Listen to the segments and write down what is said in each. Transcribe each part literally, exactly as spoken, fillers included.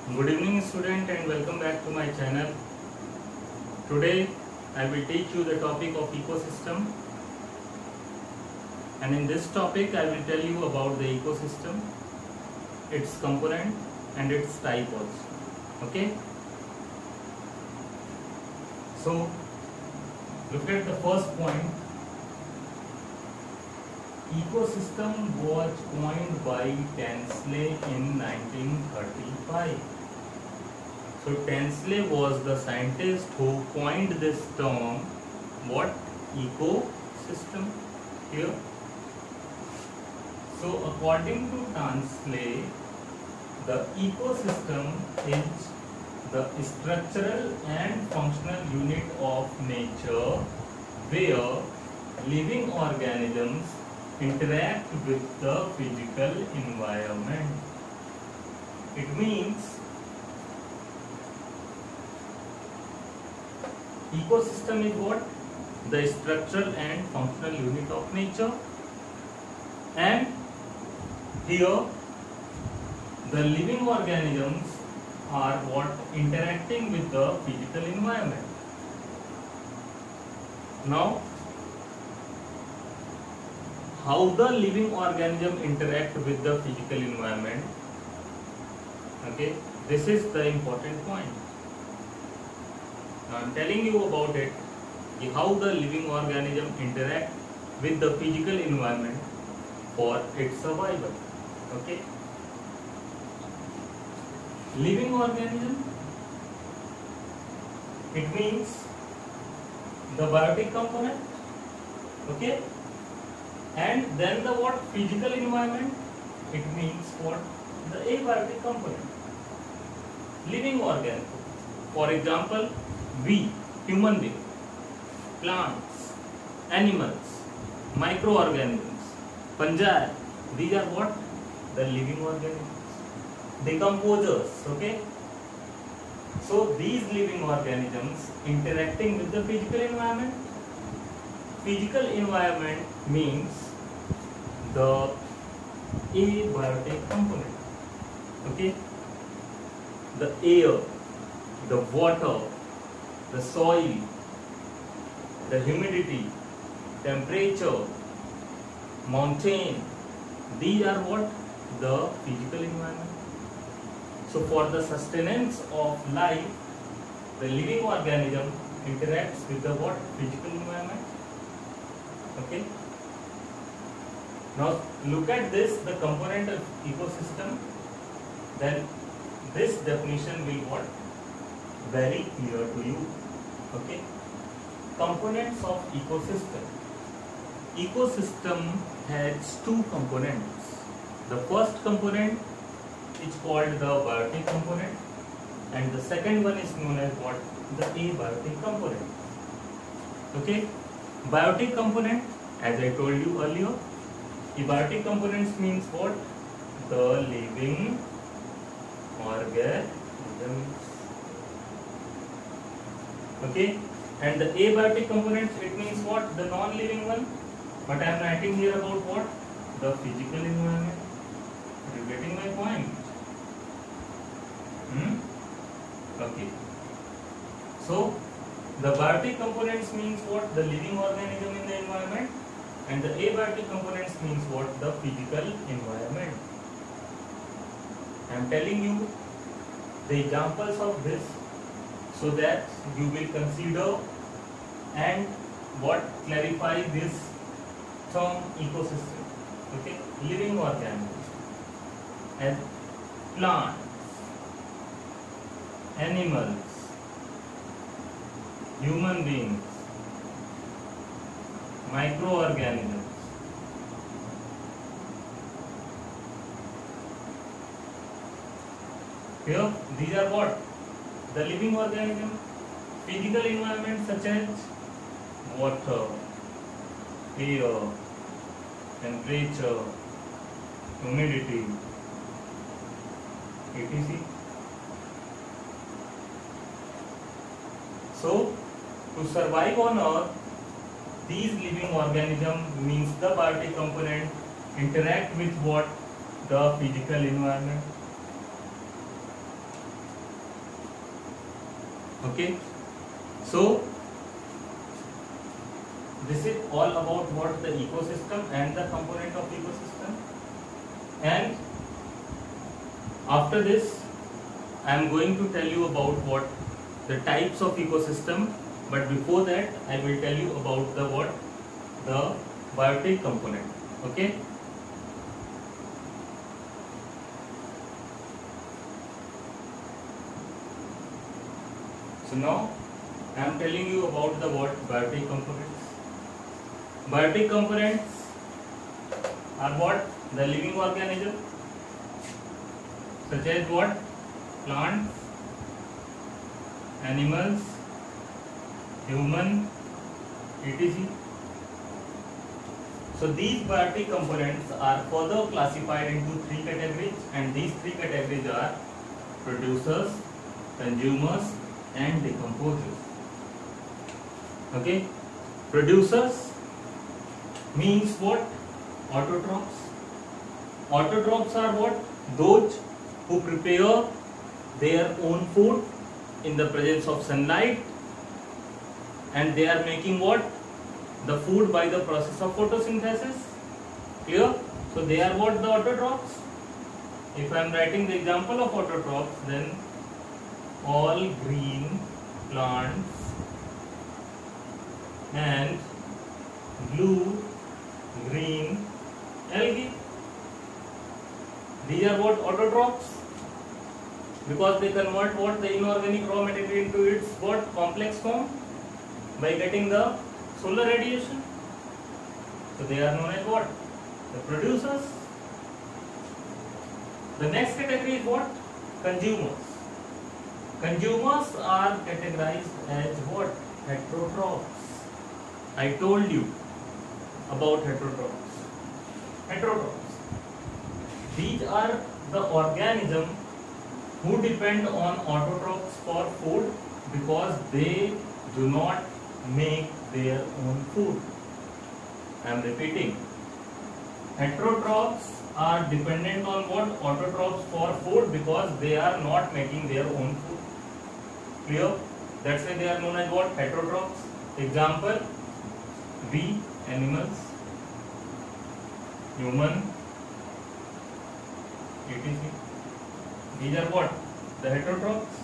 Good evening student and welcome back to my channel. Today I will teach you the topic of ecosystem, and in this topic I will tell you about the ecosystem, its component and its type also. Okay. So look at the first point. Ecosystem was coined by Tansley in nineteen thirty-five. So Tansley was the scientist who coined this term, what? Ecosystem here. So according to Tansley, the ecosystem is the structural and functional unit of nature where living organisms interact with the physical environment. It means ecosystem is what? The structural and functional unit of nature, and here the living organisms are what? Interacting with the physical environment. Now, how the living organism interact with the physical environment? Okay, this is the important point. Now I am telling you about it, how the living organism interact with the physical environment for its survival. Okay, living organism, it means the biotic component. Okay, and then the what? Physical environment, it means what? The abiotic component. Living organism, for example, we, human beings, plants, animals, microorganisms, fungi, these are what? The living organisms. Decomposers, okay? So these living organisms interacting with the physical environment. Physical environment means the abiotic component. Okay? The air, the water, the soil, the humidity, temperature, mountain, these are what? The physical environment. So for the sustenance of life, the living organism interacts with the what? Physical environment. Okay. Now look at this, the component of ecosystem. Then this definition will what? Very clear to you. Okay. Components of ecosystem. Ecosystem has two components. The first component is called the biotic component, and the second one is known as what? The abiotic component. Okay. Biotic component, as I told you earlier, abiotic components means what? The living organisms. Okay, and the abiotic components, it means what? The non-living one. But I am writing here about what? The physical environment. Are you getting my point? Hmm? Okay. So the biotic components means what? The living organism in the environment, and the abiotic components means what? The physical environment. I am telling you the examples of this so that you will consider and what? Clarify this term ecosystem. Okay, living organisms and plants, animals, human beings, microorganisms. Here, these are what? The living organism. Physical environment such as water, air, temperature, humidity, et cetera. So, to survive on Earth, these living organisms means the biotic component interact with what? The physical environment. Okay, so this is all about what the ecosystem and the component of ecosystem. And after this I am going to tell you about what the types of ecosystem, but before that I will tell you about the what the biotic component. Okay, so now I am telling you about the what biotic components. Biotic components are what the living organism, such as what plants, animals, human, et cetera. So these biotic components are further classified into three categories, and these three categories are producers, consumers, and decomposers. Okay, producers means what? Autotrophs. Autotrophs are what? Those who prepare their own food in the presence of sunlight, and they are making what? The food by the process of photosynthesis. Clear? So they are what? The autotrophs. If I am writing the example of autotrophs, then all green plants and blue green algae. These are what? Autotrophs, because they convert what? The inorganic raw material into its what? Complex form by getting the solar radiation. So they are known as what? The producers. The next category is what? Consumers. Consumers are categorized as what? Heterotrophs. I told you about heterotrophs. Heterotrophs. These are the organisms who depend on autotrophs for food because they do not make their own food. I am repeating. Heterotrophs are dependent on what? Autotrophs for food because they are not making their own food. Clear? That's why they are known as what? Heterotrophs. Example: bee, animals, human, et cetera. These are what? The heterotrophs.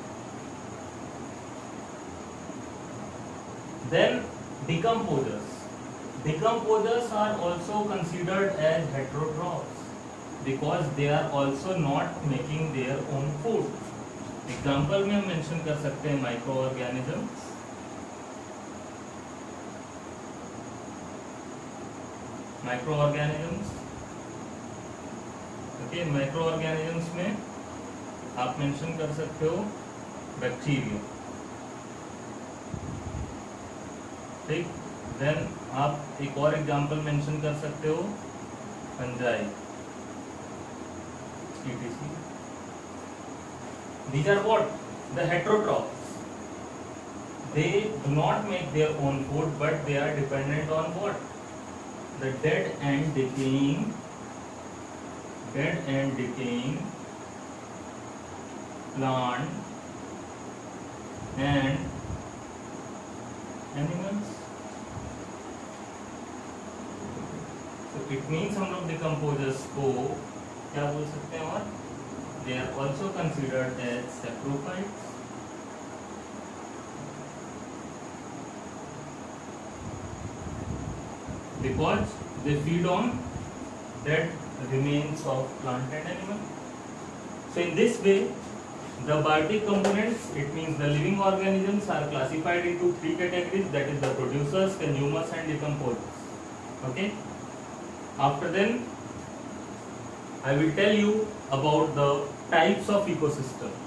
Then decomposers. Decomposers are also considered as heterotrophs because they are also not making their own food. Example में हम mention कर सकते हैं microorganisms, microorganisms okay microorganisms में आप mention कर सकते हो बैक्टीरिया, ठीक। देन आप एक और एग्जांपल मेंशन कर सकते हो fungi, E T C. These are what? The heterotrophs. They do not make their own food, but they are dependent on what? The dead and decaying, dead and decaying plant and animals. So it means हम लोग decomposers को क्या बोल सकते हैं? और they are also considered as saprophytes. Because they feed on dead remains of plant and animal. So in this way, the biotic components, it means the living organisms, are classified into three categories, that is the producers, consumers and decomposers. Okay. After then, I will tell you about the types of ecosystem.